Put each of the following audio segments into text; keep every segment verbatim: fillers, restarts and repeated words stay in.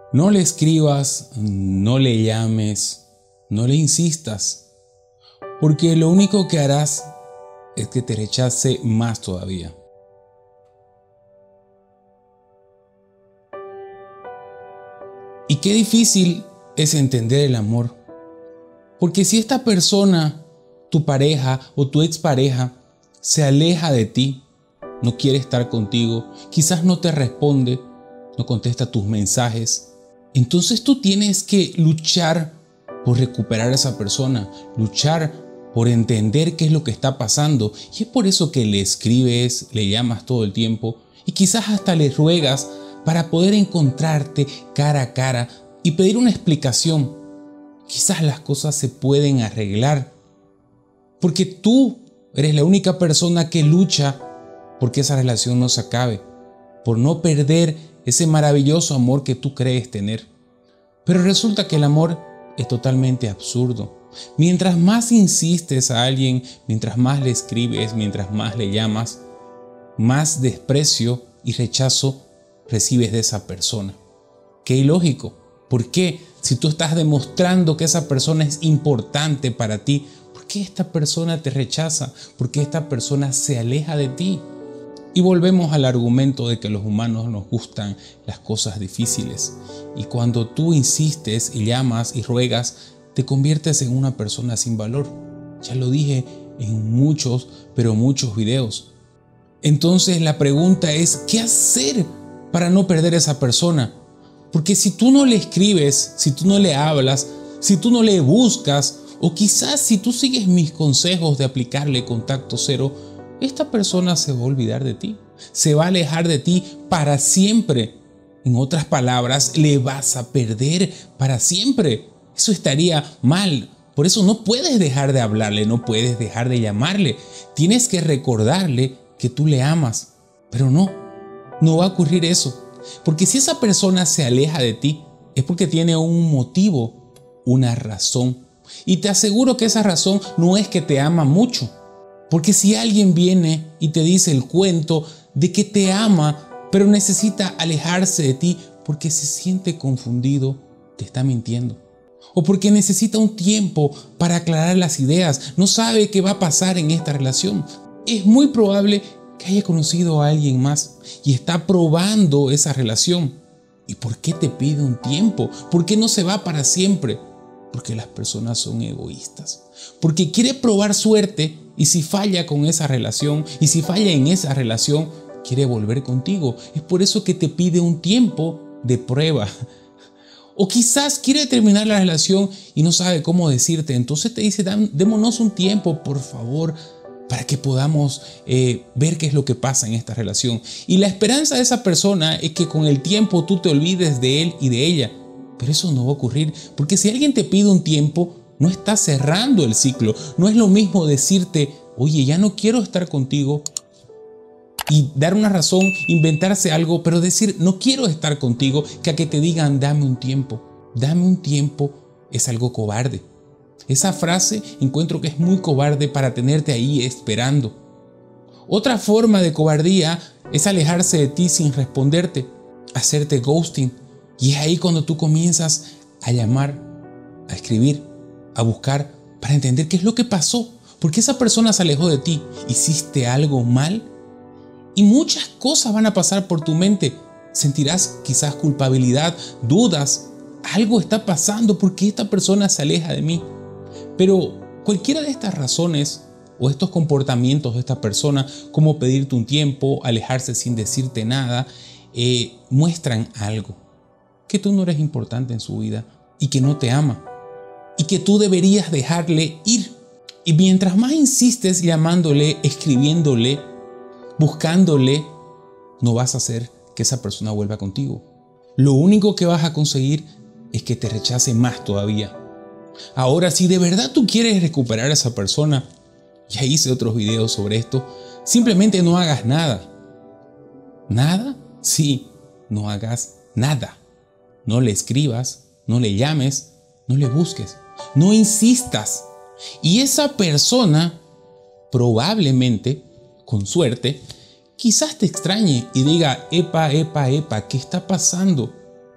No le escribas, no le llames, no le insistas, porque lo único que harás es que te rechace más todavía. Y qué difícil es entender el amor, porque si esta persona, tu pareja o tu expareja, se aleja de ti, no quiere estar contigo, quizás no te responde, no contesta tus mensajes, entonces tú tienes que luchar por recuperar a esa persona, luchar por entender qué es lo que está pasando. Y es por eso que le escribes, le llamas todo el tiempo y quizás hasta le ruegas para poder encontrarte cara a cara y pedir una explicación. Quizás las cosas se pueden arreglar porque tú eres la única persona que lucha porque esa relación no se acabe, por no perder ese maravilloso amor que tú crees tener. Pero resulta que el amor es totalmente absurdo. Mientras más insistes a alguien, mientras más le escribes, mientras más le llamas, más desprecio y rechazo recibes de esa persona. Qué ilógico. ¿Por qué? Si tú estás demostrando que esa persona es importante para ti, ¿por qué esta persona te rechaza? ¿Por qué esta persona se aleja de ti? Y volvemos al argumento de que los humanos nos gustan las cosas difíciles. Y cuando tú insistes y llamas y ruegas, te conviertes en una persona sin valor. Ya lo dije en muchos, pero muchos videos. Entonces la pregunta es, ¿qué hacer para no perder a esa persona? Porque si tú no le escribes, si tú no le hablas, si tú no le buscas, o quizás si tú sigues mis consejos de aplicarle contacto cero, esta persona se va a olvidar de ti, se va a alejar de ti para siempre. En otras palabras, le vas a perder para siempre. Eso estaría mal. Por eso no puedes dejar de hablarle, no puedes dejar de llamarle. Tienes que recordarle que tú le amas. Pero no, no va a ocurrir eso. Porque si esa persona se aleja de ti, es porque tiene un motivo, una razón. Y te aseguro que esa razón no es que te ama mucho. Porque si alguien viene y te dice el cuento de que te ama, pero necesita alejarse de ti porque se siente confundido, te está mintiendo. O porque necesita un tiempo para aclarar las ideas, no sabe qué va a pasar en esta relación. Es muy probable que haya conocido a alguien más y está probando esa relación. ¿Y por qué te pide un tiempo? ¿Por qué no se va para siempre? Porque las personas son egoístas. Porque quiere probar suerte y si falla con esa relación y si falla en esa relación, quiere volver contigo. Es por eso que te pide un tiempo de prueba. O quizás quiere terminar la relación y no sabe cómo decirte. Entonces te dice, démonos un tiempo, por favor, para que podamos eh, ver qué es lo que pasa en esta relación. Y la esperanza de esa persona es que con el tiempo tú te olvides de él y de ella. Pero eso no va a ocurrir, porque si alguien te pide un tiempo, no está cerrando el ciclo. No es lo mismo decirte, oye, ya no quiero estar contigo, y dar una razón, inventarse algo, pero decir, no quiero estar contigo, que a que te digan, dame un tiempo. Dame un tiempo es algo cobarde. Esa frase encuentro que es muy cobarde para tenerte ahí esperando. Otra forma de cobardía es alejarse de ti sin responderte, hacerte ghosting. Y es ahí cuando tú comienzas a llamar, a escribir, a buscar para entender qué es lo que pasó. ¿Por qué esa persona se alejó de ti? ¿Hiciste algo mal? Y muchas cosas van a pasar por tu mente. Sentirás quizás culpabilidad, dudas. Algo está pasando porque esta persona se aleja de mí. Pero cualquiera de estas razones o estos comportamientos de esta persona, como pedirte un tiempo, alejarse sin decirte nada, eh, muestran algo. Que tú no eres importante en su vida y que no te ama. Y que tú deberías dejarle ir. Y mientras más insistes llamándole, escribiéndole, buscándole, no vas a hacer que esa persona vuelva contigo. Lo único que vas a conseguir es que te rechace más todavía. Ahora, si de verdad tú quieres recuperar a esa persona, ya hice otros videos sobre esto, simplemente no hagas nada. ¿Nada? Sí, no hagas nada. No le escribas, no le llames, no le busques, no insistas. Y esa persona probablemente, con suerte, quizás te extrañe y diga, epa, epa, epa, ¿qué está pasando?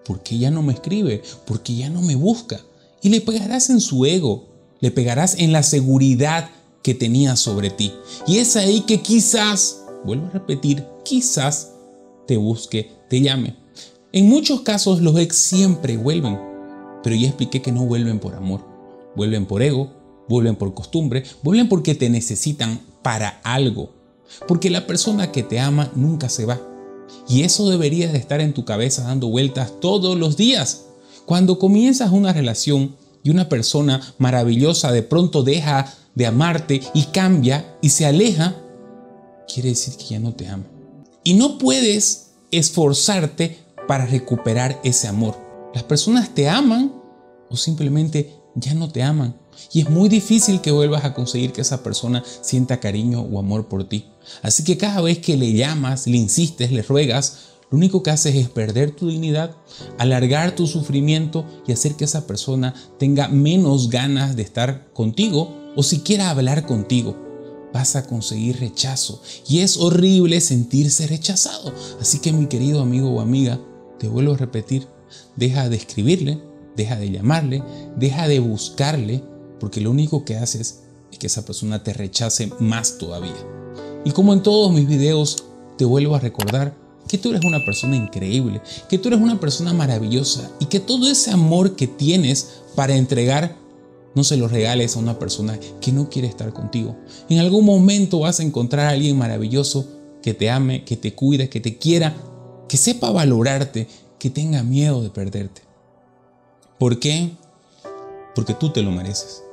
¿Por qué ya no me escribe? ¿Por qué ya no me busca? Y le pegarás en su ego, le pegarás en la seguridad que tenía sobre ti. Y es ahí que quizás, vuelvo a repetir, quizás te busque, te llame. En muchos casos los ex siempre vuelven, pero ya expliqué que no vuelven por amor. Vuelven por ego, vuelven por costumbre, vuelven porque te necesitan para algo. Porque la persona que te ama nunca se va. Y eso debería de estar en tu cabeza dando vueltas todos los días. Cuando comienzas una relación y una persona maravillosa de pronto deja de amarte y cambia y se aleja, quiere decir que ya no te ama. Y no puedes esforzarte para recuperar ese amor. Las personas te aman o simplemente ya no te aman. Y es muy difícil que vuelvas a conseguir que esa persona sienta cariño o amor por ti. Así que cada vez que le llamas, le insistes, le ruegas, lo único que haces es perder tu dignidad, alargar tu sufrimiento y hacer que esa persona tenga menos ganas de estar contigo o siquiera hablar contigo. Vas a conseguir rechazo y es horrible sentirse rechazado. Así que mi querido amigo o amiga, te vuelvo a repetir, deja de escribirle, deja de llamarle, deja de buscarle, porque lo único que haces es que esa persona te rechace más todavía. Y como en todos mis videos, te vuelvo a recordar que tú eres una persona increíble, que tú eres una persona maravillosa y que todo ese amor que tienes para entregar, no se lo regales a una persona que no quiere estar contigo. En algún momento vas a encontrar a alguien maravilloso que te ame, que te cuide, que te quiera, que sepa valorarte, que tenga miedo de perderte. ¿Por qué? Porque tú te lo mereces.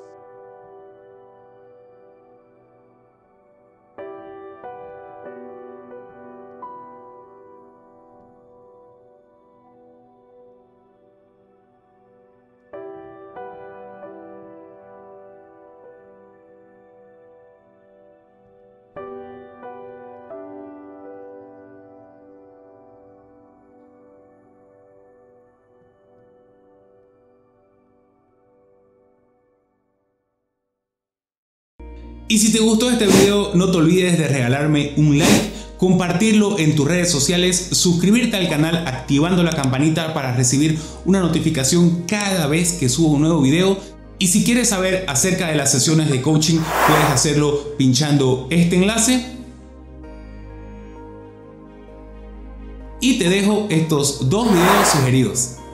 Y si te gustó este video, no te olvides de regalarme un like, compartirlo en tus redes sociales, suscribirte al canal activando la campanita para recibir una notificación cada vez que subo un nuevo video. Y si quieres saber acerca de las sesiones de coaching, puedes hacerlo pinchando este enlace. Y te dejo estos dos videos sugeridos.